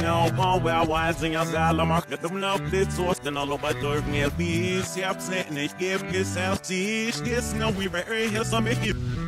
genau, wer weiß, ich hab's alle macht mit dem Lauf, das so ist, denn alle bei durch mir, wie ich hab's nicht, ich geb es erst, ich geh's, no, we were here, so mich